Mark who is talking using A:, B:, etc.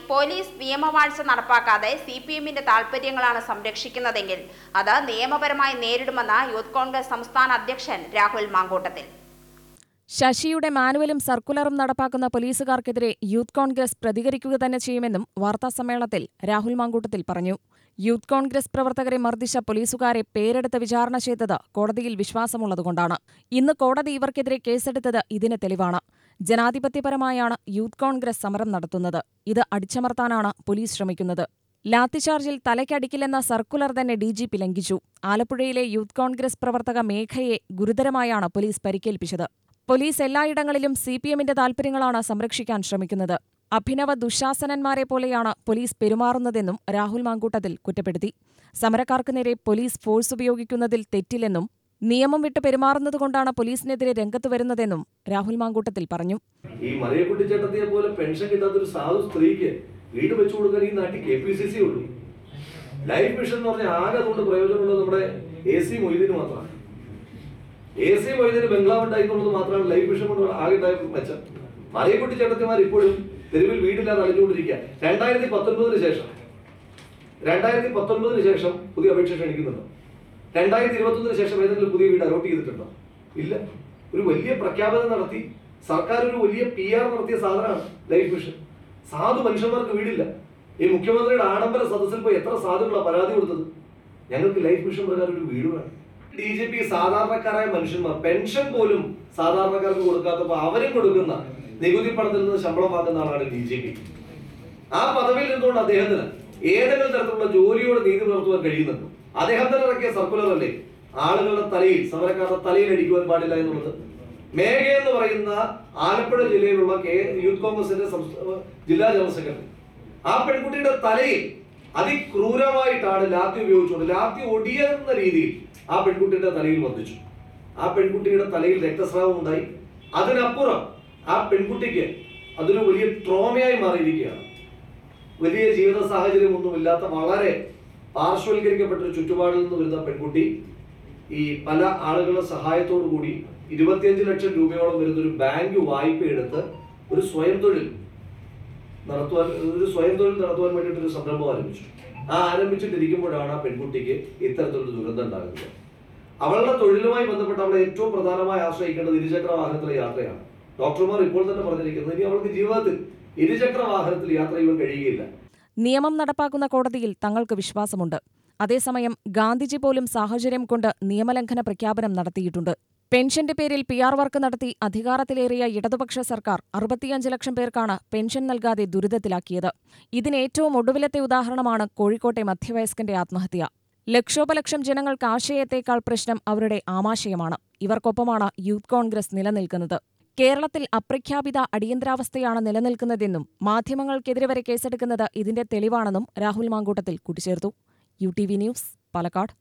A: Police നിയമവാഴ്ച നടപ്പാക്കാതെ സിപിഎമ്മിന്റെ താൽപര്യങ്ങളാണ് സംരക്ഷിക്കുന്നതെങ്കിൽ അത് നിയമപരമായി നേരിടുമെന്ന് യൂത്ത് കോൺഗ്രസ് സംസ്ഥാന അധ്യക്ഷൻ രാഹുൽ മാങ്കൂട്ടത്തിൽ.
B: ശശിയുടെ മാനുവലും സർക്കുലറും നടപ്പാക്കുന്ന പോലീസുകാർക്കെതിരെ യൂത്ത് കോൺഗ്രസ് പ്രതികരിക്കുക തന്നെ ചെയ്യുമെന്നും വാർത്താസമ്മേളനത്തിൽ രാഹുൽ മാങ്കൂട്ടത്തിൽ പറഞ്ഞു. യൂത്ത് കോൺഗ്രസ് പ്രവർത്തകരെ മർദ്ദിച്ച പോലീസുകാരെ പേരെടുത്ത് വിചാരണ ചെയ്തത് കോടതിയിൽ വിശ്വാസമുള്ളതുകൊണ്ടാണ്. ഇന്ന് കോടതി ഇവർക്കെതിരെ കേസെടുത്തത് ഇതിന് തെളിവാണ്. ജനാധിപത്യപരമായാണ് യൂത്ത് കോൺഗ്രസ് സമരം നടത്തുന്നത്. ഇത് അടിച്ചമർത്താനാണ് പോലീസ് ശ്രമിക്കുന്നത്. ലാത്തിചാർജിൽ തലയ്ക്കടിക്കില്ലെന്ന സർക്കുലർ തന്നെ ഡിജിപി ലംഘിച്ചു. ആലപ്പുഴയിലെ യൂത്ത് കോൺഗ്രസ് പ്രവർത്തക മേഘയെ ഗുരുതരമായാണ് പോലീസ് പരിക്കേൽപ്പിച്ചത്. പോലീസ് എല്ലായിടങ്ങളിലും സിപിഎമ്മിന്റെ താൽപര്യങ്ങളാണ് സംരക്ഷിക്കാൻ ശ്രമിക്കുന്നത്. അഭിനവ ദുശാസനന്മാരെ പോലെയാണ് പോലീസ് പെരുമാറുന്നതെന്നും രാഹുൽ മാങ്കൂട്ടത്തിൽ കുറ്റപ്പെടുത്തി. സമരക്കാർക്ക് നേരെ പോലീസ് ഫോഴ്സ് ഉപയോഗിക്കുന്നതിൽ തെറ്റില്ലെന്നും നിയമം വിട്ട് പെരുമാറുന്നതുകൊണ്ടാണ് പോലീസിനെതിരെ രംഗത്ത് വരുന്നതെന്നും രാഹുൽ മാങ്കൂട്ടത്തിൽ പറഞ്ഞു.
C: ഈ മറിയക്കുട്ടി ചേട്ടത്തിയെ പോലെ പെൻഷൻ കിട്ടാത്തൊരു സാധു സ്ത്രീക്ക് വീട് വെച്ചു കൊടുക്കാൻ ഈ നാട്ടിൽ KPCC ഉള്ളൂ. ലൈഫ് മിഷൻ എന്ന് പറഞ്ഞാൽ ആകെ അതുകൊണ്ട് പ്രയോജനമുള്ളത് നമ്മുടെ AC മൊയ്തീന് മാത്രമാണ്. AC മൊയ്തീന് ബംഗ്ലാവ് ഉണ്ടായിരുന്നുള്ളത് മാത്രമാണ് ലൈഫ് മിഷൻ കൊണ്ട് ആകെ ഉണ്ടായ മെച്ചം. മറിയക്കുട്ടി ചേട്ടത്തിമാർ ഇപ്പോഴും തെരുവിൽ വീടില്ലാതെ അലഞ്ഞുകൊണ്ടിരിക്കുക. 2019 ശേഷം പുതിയ അപേക്ഷ ക്ഷണിക്കുന്നുണ്ടോ? 2021 ശേഷം ഏതെങ്കിലും പുതിയ വീട് അലോട്ട് ചെയ്തിട്ടുണ്ടോ? ഇല്ല. ഒരു വലിയ പ്രഖ്യാപനം നടത്തി സർക്കാർ ഒരു വലിയ PR നടത്തിയ സാധനമാണ് ലൈഫ് മിഷൻ. സാധു മനുഷ്യന്മാർക്ക് വീടില്ല. ഈ മുഖ്യമന്ത്രിയുടെ ആഡംബര സദസ്സിൽ പോയി എത്ര സാധുക്കളാണ് പരാതി കൊടുത്തത്? ഞങ്ങൾക്ക് ലൈഫ് മിഷൻ പ്രകാരം ഒരു വീട് വേണം. DGP സാധാരണക്കാരായ മനുഷ്യന്മാർ പെൻഷൻ പോലും സാധാരണക്കാർക്ക് കൊടുക്കാത്തപ്പോൾ അവരും കൊടുക്കുന്ന നികുതി പണത്തിൽ നിന്ന് ശമ്പളം വാങ്ങുന്ന ആളാണ് DGP. ആ പദവിയിൽ നിന്നുകൊണ്ട് അദ്ദേഹത്തിന് ഏതെങ്കിലും തരത്തിലുള്ള ജോലിയോട് നീതി പുലർത്തുവാൻ കഴിയുന്നുണ്ടോ? അദ്ദേഹം തന്നെ ഇറക്കിയ സർക്കുലർ അല്ലേ ആളുകളുടെ തലയിൽ, സമരക്കാരുടെ തലയിൽ അടിക്കുവാൻ പാടില്ല എന്നുള്ളത്. മേഘ എന്ന് പറയുന്ന ആലപ്പുഴ ജില്ലയിലുള്ള യൂത്ത് കോൺഗ്രസിന്റെ ജില്ലാ ജനറൽ സെക്രട്ടറി, ആ പെൺകുട്ടിയുടെ തലയിൽ അതിക്രൂരമായിട്ടാണ് ലാത്തി ഉപയോഗിച്ചുകൊണ്ട് ലാത്തി ഒടിയുന്ന രീതിയിൽ ആ പെൺകുട്ടിയുടെ തലയിൽ വധിച്ചു. ആ പെൺകുട്ടിയുടെ തലയിൽ രക്തസ്രാവം ഉണ്ടായി. അതിനപ്പുറം ആ പെൺകുട്ടിക്ക് അതൊരു വലിയ ട്രോമയായി മാറിയിരിക്കുകയാണ്. വലിയ ജീവിത സാഹചര്യമൊന്നുമില്ലാത്ത വളരെ പാർശ്വവൽക്കരിക്കപ്പെട്ടൊരു ചുറ്റുപാടിൽ നിന്ന് വരുന്ന പെൺകുട്ടി ഈ പല ആളുകളുടെ സഹായത്തോടു കൂടി 25 ലക്ഷം രൂപയോളം വരുന്ന ഒരു ബാങ്ക് വായ്പ എടുത്ത് ഒരു സ്വയം തൊഴിൽ നടത്തുവാൻ വേണ്ടിയിട്ടൊരു സംരംഭം ആരംഭിച്ചു. ആരംഭിച്ചിട്ടിരിക്കുമ്പോഴാണ് ആ പെൺകുട്ടിക്ക് ഇത്തരത്തിലൊരു ദുരന്തം ഉണ്ടാകുന്നത്. അവളുടെ തൊഴിലുമായി ബന്ധപ്പെട്ട് അവളെ ഏറ്റവും പ്രധാനമായി ആശ്രയിക്കേണ്ടത് ഇരുചക്ര വാഹനത്തിലെ യാത്രയാണ്. ഡോക്ടർമാർ ഇപ്പോൾ തന്നെ പറഞ്ഞിരിക്കുന്നത് ഇനി അവൾക്ക് ജീവിതത്തിൽ ഇരുചക്ര വാഹനത്തിൽ യാത്ര ചെയ്യാൻ കഴിയുകയില്ല.
B: നിയമം നടപ്പാക്കുന്ന കോടതിയിൽ തങ്ങൾക്ക് വിശ്വാസമുണ്ട്. അതേസമയം ഗാന്ധിജി പോലും സാഹചര്യം കൊണ്ട് നിയമലംഘന പ്രഖ്യാപനം നടത്തിയിട്ടുണ്ട്. പെൻഷന്റെ പേരിൽ PR വർക്ക് നടത്തി അധികാരത്തിലേറിയ ഇടതുപക്ഷ സർക്കാർ 65 ലക്ഷം പേർക്കാണ് പെൻഷൻ നൽകാതെ ദുരിതത്തിലാക്കിയത്. ഇതിന് ഏറ്റവും ഒടുവിലത്തെ ഉദാഹരണമാണ് കോഴിക്കോട്ടെ മധ്യവയസ്കന്റെ ആത്മഹത്യ. ലക്ഷോപലക്ഷം ജനങ്ങൾക്ക് ആശയത്തേക്കാൾ പ്രശ്നം അവരുടെ ആമാശയമാണ്. ഇവർക്കൊപ്പമാണ് യൂത്ത് കോൺഗ്രസ് നിലനിൽക്കുന്നത്. കേരളത്തിൽ അപ്രഖ്യാപിത അടിയന്തരാവസ്ഥയാണ് നിലനിൽക്കുന്നതെന്നും മാധ്യമങ്ങൾക്കെതിരെ വരെ കേസെടുക്കുന്നത് ഇതിന്റെ തെളിവാണെന്നും രാഹുൽ മാങ്കൂട്ടത്തിൽ കൂട്ടിച്ചേർത്തു. UTV news, Palakkad.